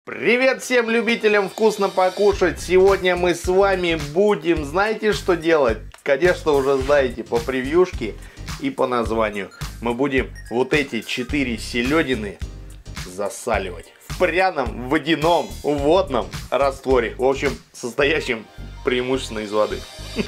Привет всем любителям вкусно покушать! Сегодня мы с вами будем, знаете, что делать? Конечно, уже знаете по превьюшке и по названию. Мы будем вот эти 4 селедины засаливать в пряном, водяном, водном растворе. В общем, состоящем преимущественно из воды.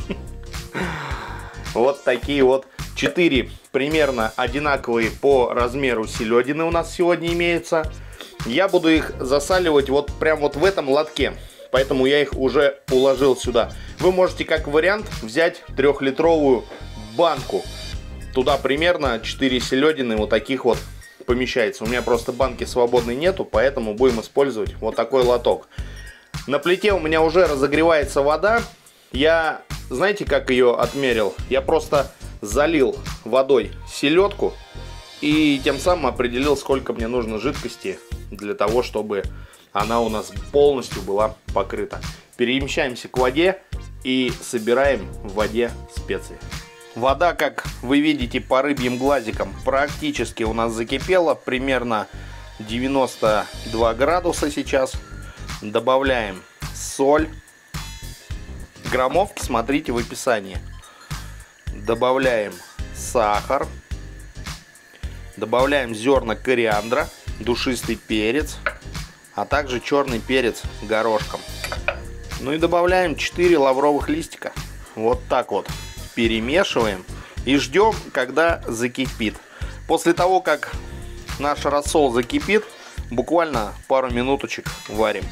Вот такие вот 4 примерно одинаковые по размеру селедины у нас сегодня имеются. Я буду их засаливать вот прям вот в этом лотке, поэтому я их уже уложил сюда. Вы можете как вариант взять 3-литровую банку. Туда примерно 4 селедины вот таких вот помещается. У меня просто банки свободной нету, поэтому будем использовать вот такой лоток. На плите у меня уже разогревается вода. Я, знаете, как ее отмерил? Я просто залил водой селедку и тем самым определил, сколько мне нужно жидкости для того, чтобы она у нас полностью была покрыта. Перемещаемся к воде и собираем в воде специи. Вода, как вы видите по рыбьим глазикам, практически у нас закипела. Примерно 92 градуса сейчас. Добавляем соль. Граммовки смотрите в описании. Добавляем сахар. Добавляем зерна кориандра, душистый перец, а также черный перец горошком. Ну и добавляем 4 лавровых листика. Вот так вот перемешиваем и ждем, когда закипит. После того, как наш рассол закипит, буквально пару минуточек варим.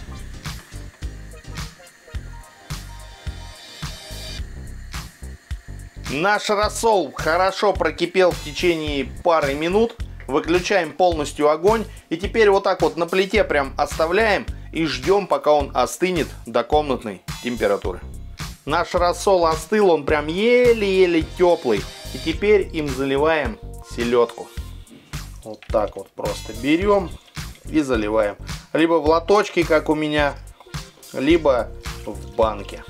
Наш рассол хорошо прокипел в течение пары минут. Выключаем полностью огонь. И теперь вот так вот на плите прям оставляем и ждем, пока он остынет до комнатной температуры. Наш рассол остыл, он прям еле-еле теплый. И теперь им заливаем селедку. Вот так вот просто берем и заливаем. Либо в лоточке, как у меня, либо в банке.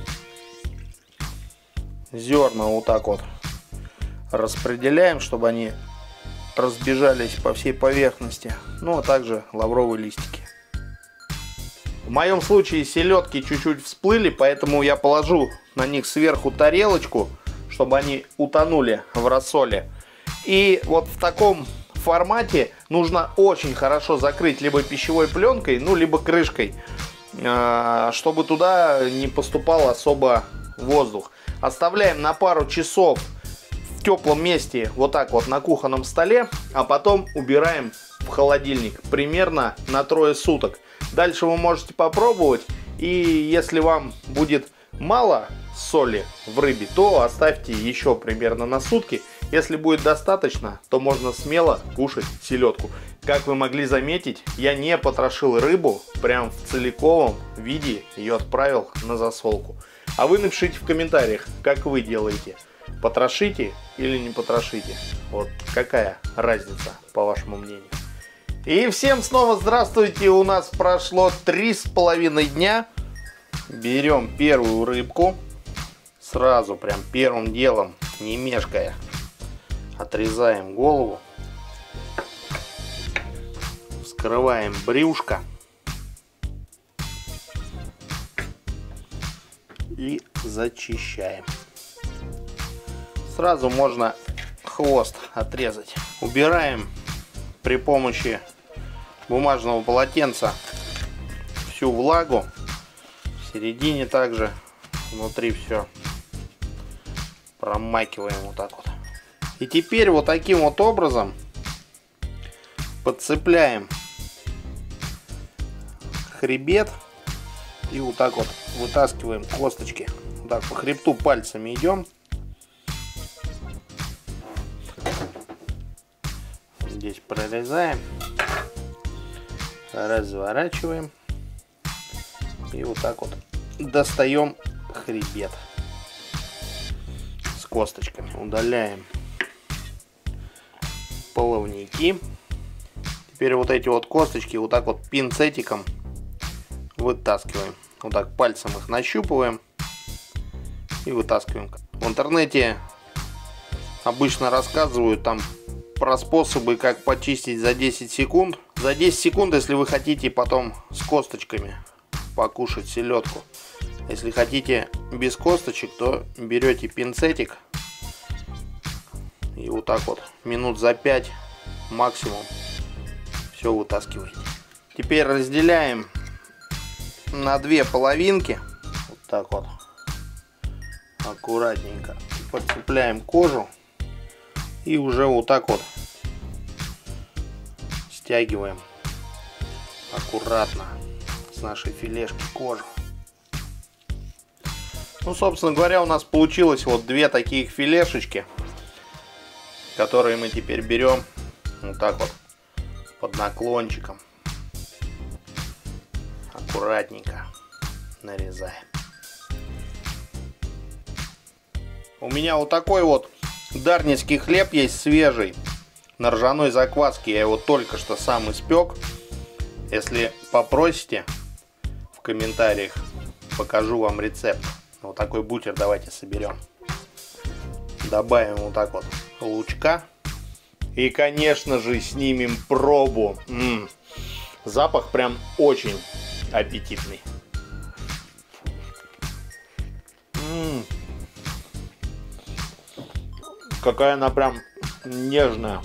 Зерна вот так вот распределяем, чтобы они разбежались по всей поверхности. Ну а также лавровые листики. В моем случае селедки чуть-чуть всплыли, поэтому я положу на них сверху тарелочку, чтобы они утонули в рассоле. И вот в таком формате нужно очень хорошо закрыть либо пищевой пленкой, ну либо крышкой, чтобы туда не поступал особо воздух. Оставляем на пару часов в теплом месте, вот так вот на кухонном столе, а потом убираем в холодильник примерно на 3 суток. Дальше вы можете попробовать, и если вам будет мало соли в рыбе, то оставьте еще примерно на сутки. Если будет достаточно, то можно смело кушать селедку. Как вы могли заметить, я не потрошил рыбу, прям в целиковом виде ее отправил на засолку. А вы напишите в комментариях, как вы делаете. Потрошите или не потрошите. Вот какая разница, по вашему мнению. И всем снова здравствуйте. У нас прошло 3,5 дня. Берем первую рыбку. Сразу прям первым делом, не мешкая, отрезаем голову. Вскрываем брюшко. И зачищаем. Сразу можно хвост отрезать. Убираем при помощи бумажного полотенца всю влагу. В середине также, внутри все промакиваем вот так вот. И теперь вот таким вот образом подцепляем хребет. И вот так вот вытаскиваем косточки. Вот так по хребту пальцами идем. Здесь прорезаем. Разворачиваем. И вот так вот достаем хребет с косточками. Удаляем плавники. Теперь вот эти вот косточки вот так вот пинцетиком вытаскиваем. Вот так пальцем их нащупываем и вытаскиваем. В интернете обычно рассказывают, там про способы, как почистить за 10 секунд. За 10 секунд, если вы хотите потом с косточками покушать селедку. Если хотите без косточек, то берете пинцетик и вот так вот минут за 5 максимум все вытаскиваете. Теперь разделяем на две половинки. Вот так вот. Аккуратненько подцепляем кожу. И уже вот так вот стягиваем аккуратно с нашей филешки кожу. Ну, собственно говоря, у нас получилось вот две таких филешечки, которые мы теперь берем вот так вот под наклончиком. Аккуратненько нарезаем. У меня вот такой вот дарницкий хлеб есть свежий, на ржаной закваске. Я его только что сам испек. Если попросите в комментариях, покажу вам рецепт. Вот такой бутер давайте соберем. Добавим вот так вот лучка. И, конечно же, снимем пробу. Запах прям очень аппетитный. Какая она прям нежная.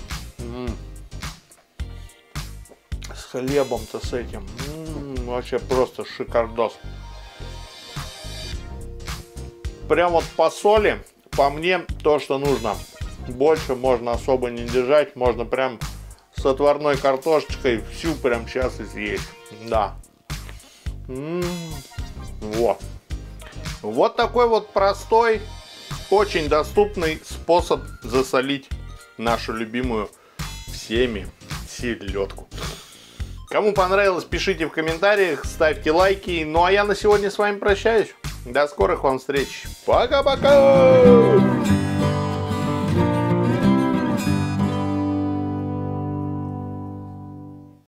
С хлебом-то с этим. Вообще просто шикардос. Прям вот по соли, по мне, то, что нужно. Больше можно особо не держать. Можно прям с отварной картошечкой всю прям сейчас и съесть. Да. Вот. Вот такой вот простой, очень доступный способ засолить нашу любимую всеми селедку. Кому понравилось, пишите в комментариях, ставьте лайки. Ну а я на сегодня с вами прощаюсь. До скорых вам встреч. Пока-пока!